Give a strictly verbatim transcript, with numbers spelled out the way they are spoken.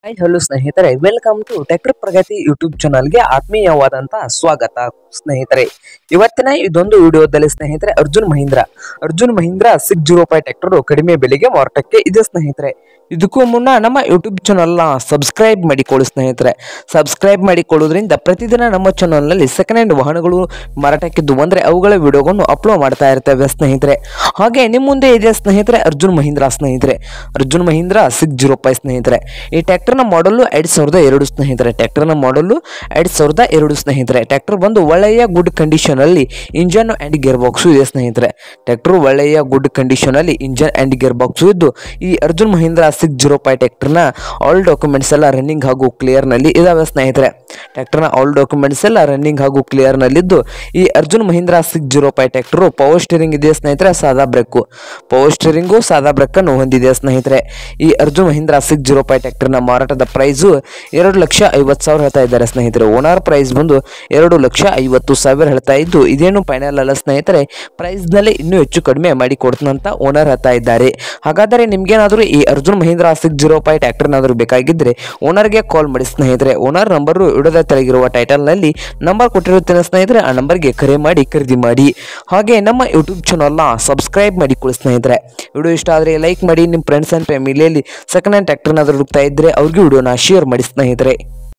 Hi hello ಸ್ನೇಹಿತರೆ, welcome to tractor Pragati YouTube ಚಾನಲ್ಗೆ ಆತ್ಮೀಯವಾದಂತಹ ಸ್ವಾಗತ ಸ್ನೇಹಿತರೆ. ಇವತ್ತಿನ ಇದೊಂದು ವಿಡಿಯೋದಲ್ಲಿ ಸ್ನೇಹಿತರೆ Arjun Mahindra Arjun Mahindra six zero five tractor ಕಡಿಮೆ ಬೆಲೆಗೆ ಮಾರಾಟಕ್ಕೆ ಇದೆ ಸ್ನೇಹಿತರೆ. ಇದಕ್ಕೂ ಮುನ್ನ ನಮ್ಮ ಯೂಟ್ಯೂಬ್ ಚಾನಲ್ನ ಸಬ್ಸ್ಕ್ರೈಬ್ ಮಾಡಿಕೊಳ್ಳಿ ಸ್ನೇಹಿತರೆ. ಸಬ್ಸ್ಕ್ರೈಬ್ ಮಾಡಿಕೊಳ್ಳೋದ್ರಿಂದ ಪ್ರತಿದಿನ ನಮ್ಮ ಚಾನಲ್ನಲ್ಲಿ ಸೆಕೆಂಡ್ ಹ್ಯಾಂಡ್ ವಾಹನಗಳು ಮಾರಾಟಕ್ಕಿದ್ದು ಬಂದರೆ ಅವುಗಳ ವಿಡಿಯೋಗಳನ್ನು ಅಪ್ಲೋಡ್ ಮಾಡ್ತಾ ಇರ್ತೇವೆ ಸ್ನೇಹಿತರೆ. ಹಾಗೆ ನಿಮ್ಮ ಮುಂದೆ ಇದೆ ಸ್ನೇಹಿತರೆ ಅರ್ಜುನ್ ಮಹೀಂದ್ರ ಸ್ನೇಹಿತರೆ. Arjun Mahindra six zero five ಸ್ನೇಹಿತರೆ. ಈ ಟ್ರ್ಯಾಕ್ಟರ್ನ ಮಾಡಲು ಎರಡು ಸಾವಿರದ ಎರಡು ಸ್ನೇಹಿತರೆ. ಟ್ರ್ಯಾಕ್ಟರ್ನ ಮಾಡಲು ಎರಡು ಸಾವಿರದ ಎರಡು ಸ್ನೇಹಿತರೆ. ಟ್ರ್ಯಾಕ್ಟರ್ ಬಂದು ಒಳ್ಳೆಯ ಗುಡ್ ಕಂಡೀಷನ್ ಅಲ್ಲಿ ಇಂಜನ್ ಅಂಡ್ ಗೇರ್ ಬಾಕ್ಸು ಇದೆ ಸ್ನೇಹಿತರೆ. ಟ್ರ್ಯಾಕ್ಟರ್ ಒಳ್ಳೆಯ ಗುಡ್ ಕಂಡೀಷನ್ ಅಲ್ಲಿ ಇಂಜನ್ ಅಂಡ್ ಗೇರ್ ಬಾಕ್ಸು ಇದ್ದು ಈ Arjun Mahindra six zero five ಟ್ರ್ಯಾಕ್ಟರ್ನ ಆಲ್ ಡಾಕ್ಯುಮೆಂಟ್ಸ್ ಎಲ್ಲ ರನ್ನಿಂಗ್ ಹಾಗೂ ಕ್ಲಿಯರ್ ನಲ್ಲಿ ಇದಾವೆ ಸ್ನೇಹಿತರೆ. ಟ್ರ್ಯಾಕ್ಟರ್ನ ಆಲ್ ಡಾಕ್ಯುಮೆಂಟ್ಸ್ ಎಲ್ಲ ರನ್ನಿಂಗ್ ಹಾಗೂ ಕ್ಲಿಯರ್ ನಲ್ಲಿದ್ದು ಈ Arjun Mahindra six zero five tractor power steering ಇದೆ ಸ್ನೇಹಿತರೆ. ಸಾದಾ ಬ್ರೇಕು ಪವರ್ ಸ್ಟೀರಿಂಗು ಸಾದಾ ಬ್ರೇಕ್ ಅನ್ನು ಹೊಂದಿದೆ ಸ್ನೇಹಿತರೆ. ಈ Arjun Mahindra six zero five ಟ್ರ್ಯಾಕ್ಟರ್ನ ಮಾರಾಟದ ಪ್ರೈಸು ಎರಡು ಲಕ್ಷ ಐವತ್ತು ಸಾವಿರ ಹೇಳ್ತಾ ಇದ್ದಾರೆ ಸ್ನೇಹಿತರೆ. ಓನರ್ ಪ್ರೈಸ್ ಬಂದು ಎರಡು ಲಕ್ಷ ಐವತ್ತು ಸಾವಿರ ಹೇಳ್ತಾ ಇದ್ದು ಇದೇನು ಫೈನಲ್ ಅಲ್ಲ ಸ್ನೇಹಿತರೆ. ಪ್ರೈಸ್ ನಲ್ಲಿ ಇನ್ನೂ ಹೆಚ್ಚು ಕಡಿಮೆ ಮಾಡಿ ಕೊಡ್ತಂತ ಓನರ್ ಹೇಳ್ತಾ ಇದ್ದಾರೆ. ಹಾಗಾದರೆ ನಿಮ್ಗೇನಾದರೂ ಈ Arjun Mahindra six zero five ಟ್ರ್ಯಾಕ್ಟರ್ನಾದರೂ ಬೇಕಾಗಿದ್ದರೆ ಓನರ್ಗೆ ಕಾಲ್ ಮಾಡಿ ಸ್ನೇಹಿತರೆ. ಓನರ್ ನಂಬರು ವಿಡಿಯೋದ ತೆಳಗಿರುವ ಟೈಟಲ್ ನಲ್ಲಿ ನಂಬರ್ ಕೊಟ್ಟಿರುತ್ತೇನೆ ಸ್ನೇಹಿತರೆ. ಆ ನಂಬರ್ಗೆ ಕರೆ ಮಾಡಿ ಖರೀದಿ ಮಾಡಿ. ಹಾಗೆ ನಮ್ಮ ಯೂಟ್ಯೂಬ್ ಚಾನಲ್ನ ಸಬ್ಸ್ಕ್ರೈಬ್ ಮಾಡಿಕೊಳ್ಳಿ ಸ್ನೇಹಿತರೆ. ವಿಡಿಯೋ ಇಷ್ಟ ಆದರೆ ಲೈಕ್ ಮಾಡಿ. ನಿಮ್ಮ ಫ್ರೆಂಡ್ಸ್ ಅಂಡ್ ಫ್ಯಾಮಿಲಿಯಲ್ಲಿ ಸೆಕೆಂಡ್ ಹ್ಯಾಂಡ್ ಟ್ರ್ಯಾಕ್ಟರ್ನಾದರೂ ಹುಡುಕ್ತಾ ಇದ್ದರೆ ಅವ್ರಿಗೆ ವಿಡಿಯೋನ ಶೇರ್ ಮಾಡಿ ಸ್ನೇಹಿತರೆ.